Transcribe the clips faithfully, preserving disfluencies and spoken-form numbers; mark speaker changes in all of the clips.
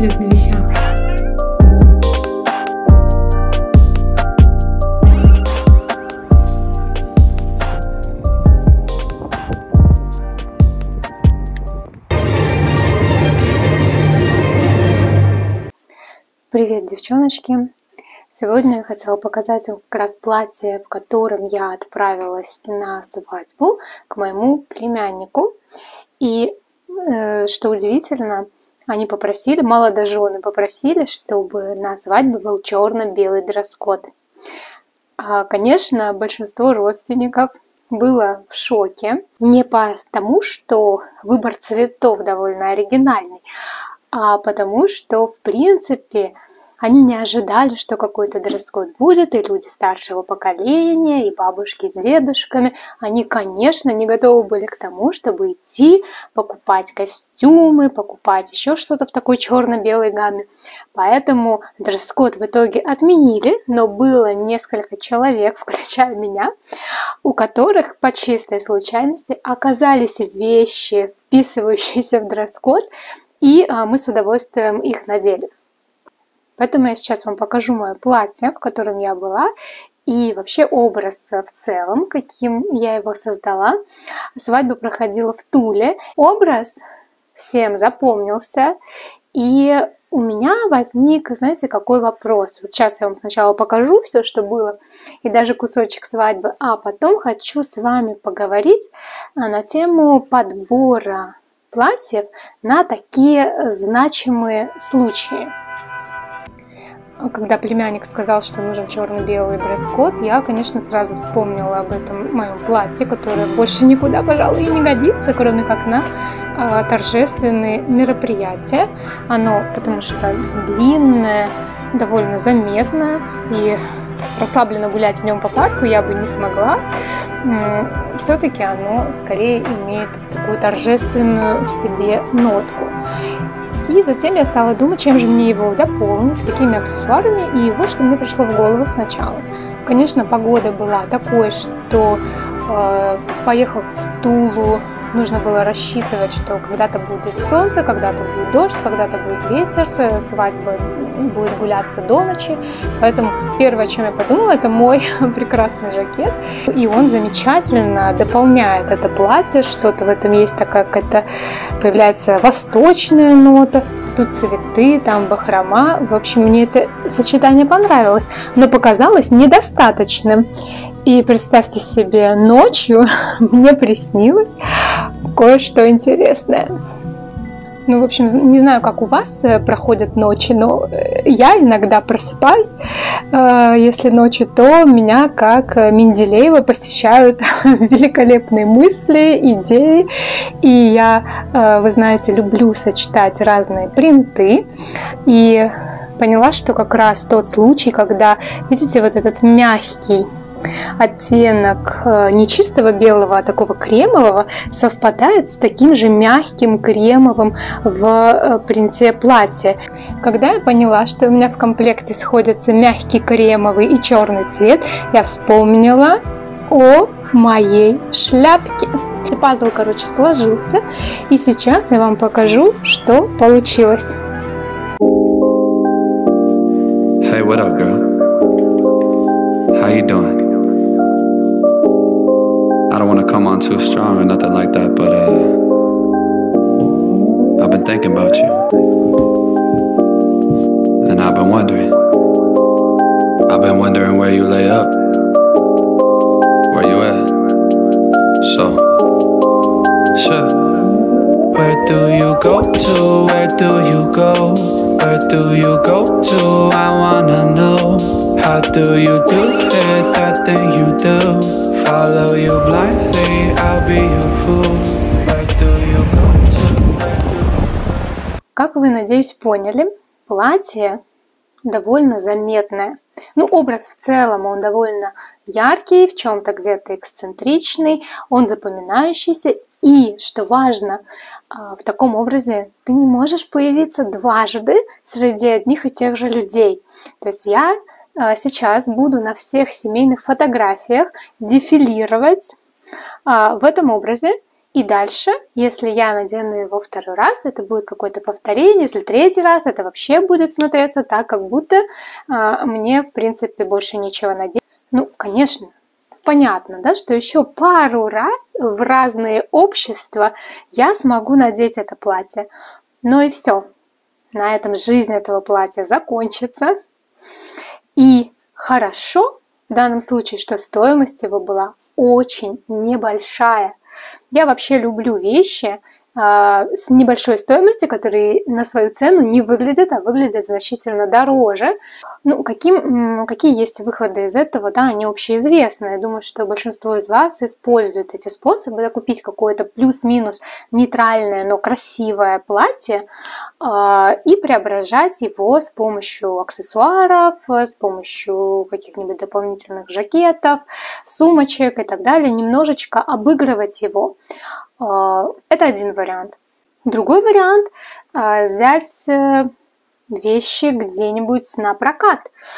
Speaker 1: абсолютно вещах. Привет, девчоночки! Сегодня я хотела показать вам как раз платье, в котором я отправилась на свадьбу к моему племяннику. И, э, что удивительно, они попросили, молодожены попросили, чтобы на свадьбе был черно-белый дресс-код. А, конечно, большинство родственников было в шоке. Не потому, что выбор цветов довольно оригинальный, а потому что, в принципе, они не ожидали, что какой-то дресс-код будет, и люди старшего поколения, и бабушки с дедушками, они, конечно, не готовы были к тому, чтобы идти покупать костюмы, покупать еще что-то в такой черно-белой гамме. Поэтому дресс-код в итоге отменили, но было несколько человек, включая меня, у которых по чистой случайности оказались вещи, вписывающиеся в дресс-код, и а, мы с удовольствием их надели. Поэтому я сейчас вам покажу мое платье, в котором я была, и вообще образ в целом, каким я его создала. Свадьба проходила в Туле. Образ всем запомнился, и у меня возник, знаете, какой вопрос. Вот сейчас я вам сначала покажу все, что было, и даже кусочек свадьбы, а потом хочу с вами поговорить на тему подбора платьев на такие значимые случаи. Когда племянник сказал, что нужен черно-белый дресс-код, я, конечно, сразу вспомнила об этом моем платье, которое больше никуда, пожалуй, и не годится, кроме как на э, торжественные мероприятия. Оно, потому что длинное, довольно заметное, и расслабленно гулять в нем по парку я бы не смогла. Все-таки оно скорее имеет такую торжественную в себе нотку. И затем я стала думать, чем же мне его дополнить, какими аксессуарами, и вот что мне пришло в голову сначала. Конечно, погода была такой, что, э, поехав в Тулу, нужно было рассчитывать, что когда-то будет солнце, когда-то будет дождь, когда-то будет ветер, свадьба будет гуляться до ночи. Поэтому первое, о чем я подумала, это мой прекрасный жакет. И он замечательно дополняет это платье, что-то в этом есть такая какая-то, появляется восточная нота. Тут цветы, там бахрома. В общем, мне это сочетание понравилось, но показалось недостаточным. И представьте себе, ночью мне приснилось кое-что интересное. Ну, в общем, не знаю, как у вас проходят ночи, но я иногда просыпаюсь, если ночью, то меня, как Менделеева, посещают великолепные мысли, идеи. И я, вы знаете, люблю сочетать разные принты. И поняла, что как раз тот случай, когда, видите, вот этот мягкий оттенок не чистого белого, а такого кремового совпадает с таким же мягким кремовым в принте платья. Когда я поняла, что у меня в комплекте сходятся мягкий кремовый и черный цвет, я вспомнила о моей шляпке. Пазл, короче, сложился, и сейчас я вам покажу, что получилось.
Speaker 2: Hey, what up, girl? How you doing? I don't want to come on too strong or nothing like that, but uh, I've been thinking about you, and I've been wondering, I've been wondering where you lay up, where you at, so, sure. Where do you go to, where do you go, where do you go to, I wanna know. How do you do it, that thing you do? Follow you blindly, I'll be your fool. Where do you go to, where do you...
Speaker 1: Как вы, надеюсь, поняли, платье довольно заметное. Ну, образ в целом, он довольно яркий, в чем-то где-то эксцентричный, он запоминающийся. И, что важно, в таком образе ты не можешь появиться дважды среди одних и тех же людей. То есть я сейчас буду на всех семейных фотографиях дефилировать в этом образе, И дальше, если я надену его второй раз, это будет какое-то повторение. Если третий раз, это вообще будет смотреться так, как будто а, мне, в принципе, больше нечего надеть. Ну, конечно, понятно, да, что еще пару раз в разные общества я смогу надеть это платье. Ну и все. На этом жизнь этого платья закончится. И хорошо в данном случае, что стоимость его была очень небольшая. Я вообще люблю вещи э, с небольшой стоимостью, которые на свою цену не выглядят, а выглядят значительно дороже. Ну, каким, какие есть выходы из этого, да, они общеизвестны. Я думаю, что большинство из вас используют эти способы, да, купить какое-то плюс-минус нейтральное, но красивое платье э, и преображать его с помощью аксессуаров, с помощью каких-нибудь дополнительных жакетов, сумочек и так далее, немножечко обыгрывать его. Э, это один вариант. Другой вариант э, взять... Э, вещи где-нибудь на прокат.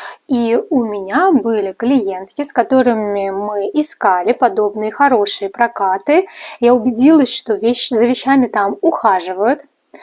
Speaker 1: И у меня были клиентки, с которыми мы искали подобные хорошие прокаты. Я убедилась, что вещи, за вещами там ухаживают,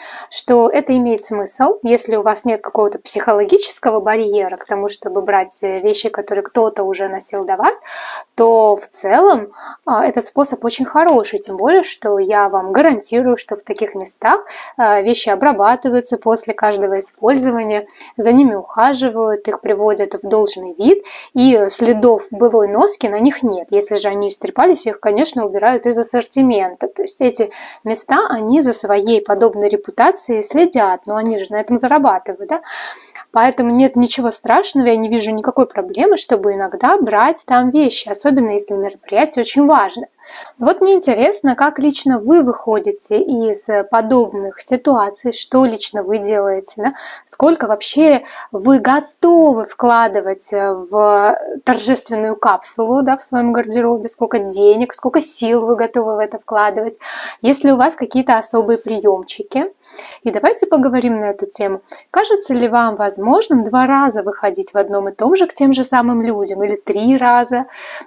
Speaker 1: что это имеет смысл, если у вас нет какого-то психологического барьера к тому, чтобы брать вещи, которые кто-то уже носил до вас, то в целом этот способ очень хороший, тем более, что я вам гарантирую, что в таких местах вещи обрабатываются после каждого использования, за ними ухаживают, их приводят в должный вид, и следов былой носки на них нет. Если же они истрепались, их, конечно, убирают из ассортимента. То есть эти места, они за своей подобной репутацией репутации следят, но они же на этом зарабатывают, да? Поэтому нет ничего страшного, я не вижу никакой проблемы, чтобы иногда брать там вещи, особенно если мероприятие очень важно. Вот мне интересно, как лично вы выходите из подобных ситуаций, что лично вы делаете, да? Сколько вообще вы готовы вкладывать в торжественную капсулу, да, в своем гардеробе, сколько денег, сколько сил вы готовы в это вкладывать, если у вас какие-то особые приемчики. И давайте поговорим на эту тему. Кажется ли вам возможным два раза выходить в одном и том же к тем же самым людям или три раза?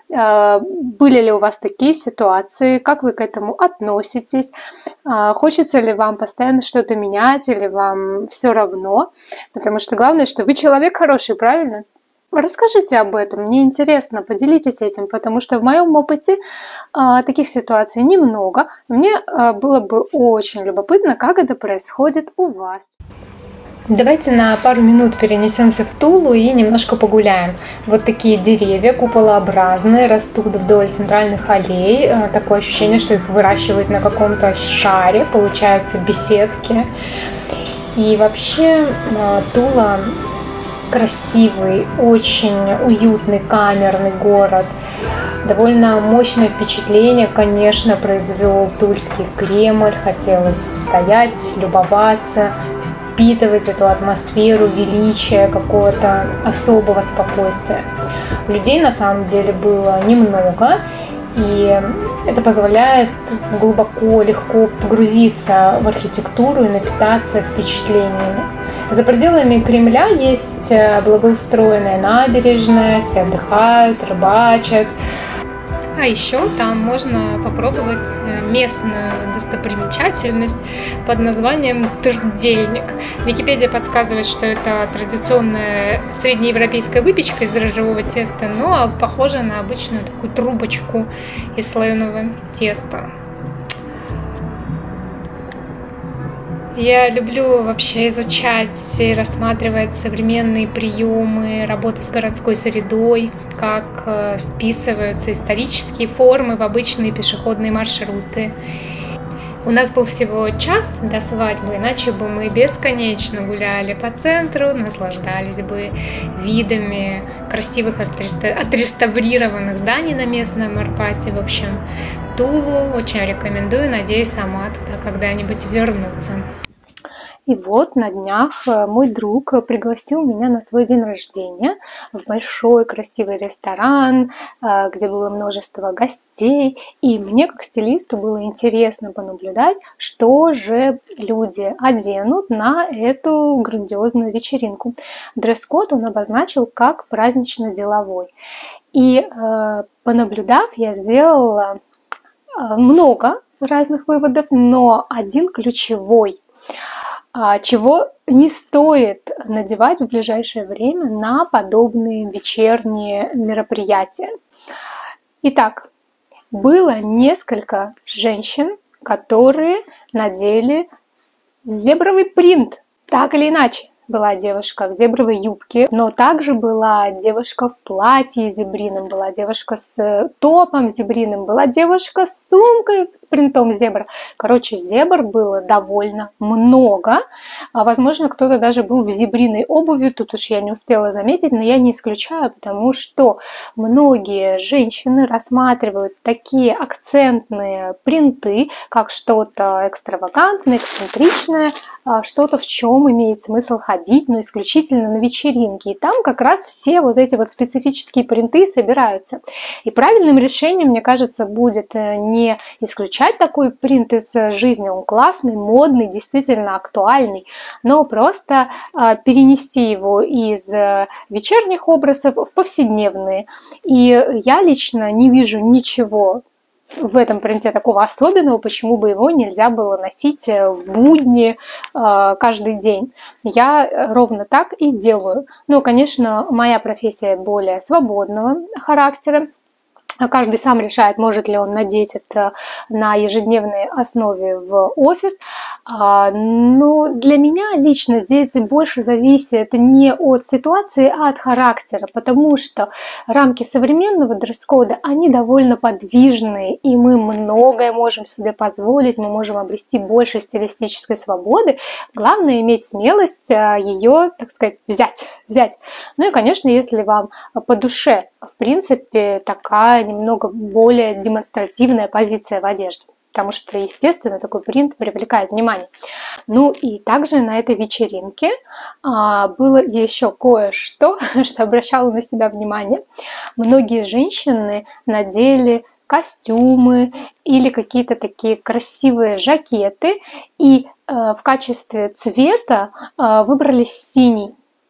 Speaker 1: Были ли у вас такие ситуации? Как вы к этому относитесь? Хочется ли вам постоянно что-то менять или вам все равно? Потому что главное, что вы человек хороший, правильно? Расскажите об этом, мне интересно, поделитесь этим, потому что в моем опыте а, таких ситуаций немного. Мне а, было бы очень любопытно, как это происходит у вас. Давайте на пару минут перенесемся в Тулу и немножко погуляем. Вот такие деревья куполообразные растут вдоль центральных аллей. Такое ощущение, что их выращивают на каком-то шаре, получаются беседки. И вообще Тула красивый, очень уютный, камерный город. Довольно мощное впечатление, конечно, произвел Тульский Кремль. Хотелось стоять, любоваться, впитывать эту атмосферу величия, какого-то особого спокойствия. Людей на самом деле было немного, и это позволяет глубоко, легко погрузиться в архитектуру и напитаться впечатлениями. За пределами Кремля есть благоустроенная набережная, все отдыхают, рыбачат. А еще там можно попробовать местную достопримечательность под названием Трдельник. Википедия подсказывает, что это традиционная среднеевропейская выпечка из дрожжевого теста, но похожа на обычную такую трубочку из слоеного теста. Я люблю вообще изучать и рассматривать современные приемы работы с городской средой, как вписываются исторические формы в обычные пешеходные маршруты. У нас был всего час до свадьбы, иначе бы мы бесконечно гуляли по центру, наслаждались бы видами красивых отреставрированных зданий на местном Арбате. В общем, Тулу очень рекомендую, надеюсь, сама туда когда-нибудь вернуться. И вот на днях мой друг пригласил меня на свой день рождения в большой красивый ресторан, где было множество гостей. И мне, как стилисту, было интересно понаблюдать, что же люди оденут на эту грандиозную вечеринку. Дресс-код он обозначил как празднично-деловой. И понаблюдав, я сделала много разных выводов, но один ключевой, чего не стоит надевать в ближайшее время на подобные вечерние мероприятия. Итак, было несколько женщин, которые надели зебровый принт, так или иначе. Была девушка в зебровой юбке, но также была девушка в платье зебриным, была девушка с топом зебриным, была девушка с сумкой с принтом зебра. Короче, зебр было довольно много. Возможно, кто-то даже был в зебриной обуви, тут уж я не успела заметить, но я не исключаю, потому что многие женщины рассматривают такие акцентные принты, как что-то экстравагантное, эксцентричное, что-то, в чем имеет смысл ходить, но исключительно на вечеринки. И там как раз все вот эти вот специфические принты собираются. И правильным решением, мне кажется, будет не исключать такой принт из жизни, он классный, модный, действительно актуальный, но просто перенести его из вечерних образов в повседневные. И я лично не вижу ничего в этом принте такого особенного, почему бы его нельзя было носить в будни э, каждый день. Я ровно так и делаю. Но, конечно, моя профессия более свободного характера. Каждый сам решает, может ли он надеть это на ежедневной основе в офис. Но для меня лично здесь больше зависит не от ситуации, а от характера, потому что рамки современного дресс-кода, они довольно подвижные, и мы многое можем себе позволить, мы можем обрести больше стилистической свободы. Главное иметь смелость ее, так сказать, взять. взять. Ну и, конечно, если вам по душе, в принципе, такая немного более демонстративная позиция в одежде, потому что, естественно, такой принт привлекает внимание. Ну и также на этой вечеринке а, было еще кое-что, что обращало на себя внимание. Многие женщины надели костюмы или какие-то такие красивые жакеты и а, в качестве цвета а, выбрали синий.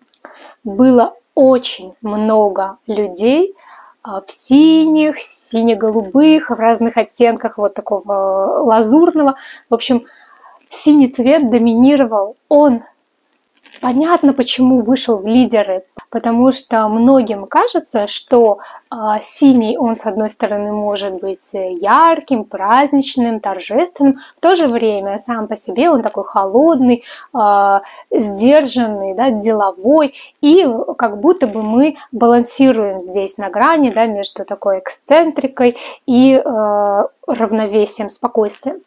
Speaker 1: Было очень много людей в синих, сине-голубых, в разных оттенках вот такого лазурного. В общем, синий цвет доминировал. Он, понятно, почему вышел в лидеры, потому что многим кажется, что э, синий, он с одной стороны может быть ярким, праздничным, торжественным, в то же время сам по себе он такой холодный, э, сдержанный, да, деловой, и как будто бы мы балансируем здесь на грани, да, между такой эксцентрикой и э, равновесием, спокойствием.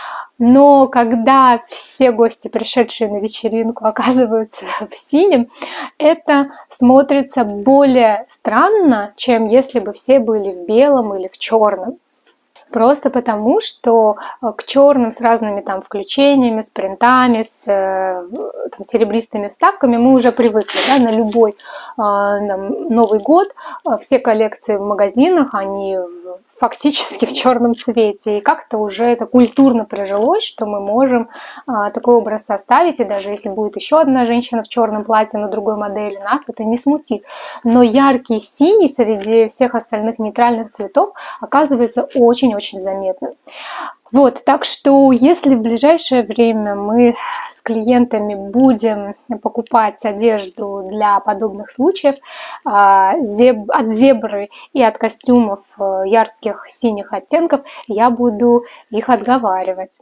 Speaker 1: Но когда все гости, пришедшие на вечеринку, оказываются в синем, это смотрится более странно, чем если бы все были в белом или в черном. Просто потому, что к черным с разными там включениями, с принтами, с там, серебристыми вставками мы уже привыкли. Да, на любой э, там, Новый год все коллекции в магазинах, они фактически в черном цвете. И как-то уже это культурно прижилось, что мы можем а, такой образ составить. И даже если будет еще одна женщина в черном платье на другой модели, нас это не смутит. Но яркий синий среди всех остальных нейтральных цветов оказывается очень-очень заметным. Вот, так что если в ближайшее время мы с клиентами будем покупать одежду для подобных случаев от зебры и от костюмов ярких синих оттенков, я буду их отговаривать.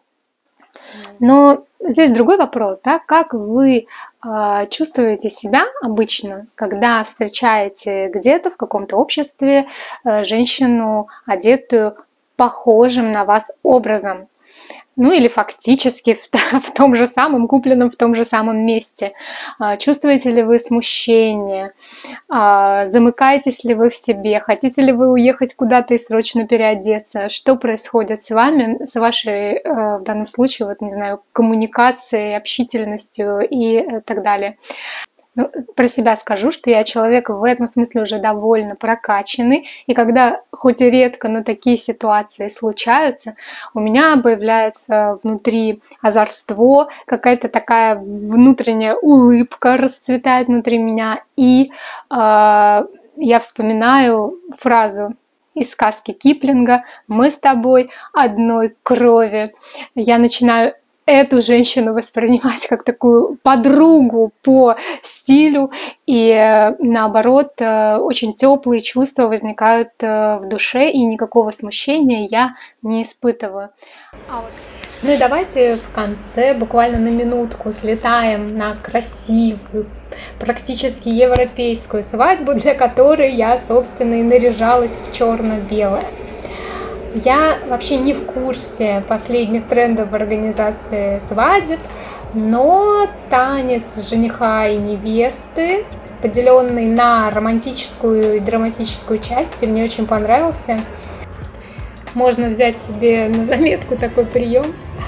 Speaker 1: Но здесь другой вопрос, да, как вы э, чувствуете себя обычно, когда встречаете где-то в каком-то обществе э, женщину, одетую похожим на вас образом, ну или фактически в, в том же самом, купленном в том же самом месте. Чувствуете ли вы смущение? Замыкаетесь ли вы в себе? Хотите ли вы уехать куда-то и срочно переодеться? Что происходит с вами, с вашей, в данном случае, вот, не знаю, коммуникацией, общительностью и так далее? Ну, про себя скажу, что я человек в этом смысле уже довольно прокачанный, и когда хоть и редко, но такие ситуации случаются, у меня появляется внутри озорство, какая-то такая внутренняя улыбка расцветает внутри меня, и э, я вспоминаю фразу из сказки Киплинга «Мы с тобой одной крови». Я начинаю эту женщину воспринимать как такую подругу по стилю, и наоборот, очень теплые чувства возникают в душе, и никакого смущения я не испытываю. Ну и давайте в конце буквально на минутку слетаем на красивую, практически европейскую свадьбу, для которой я, собственно, и наряжалась в черно-белое. Я вообще не в курсе последних трендов в организации свадеб, но танец жениха и невесты, поделенный на романтическую и драматическую части, мне очень понравился. Можно взять себе на заметку такой прием.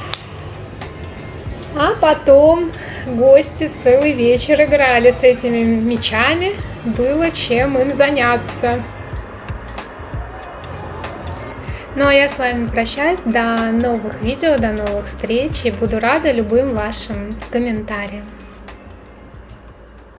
Speaker 1: А потом гости целый вечер играли с этими мечами, было чем им заняться. Ну а я с вами прощаюсь, до новых видео, до новых встреч, и буду рада любым вашим комментариям.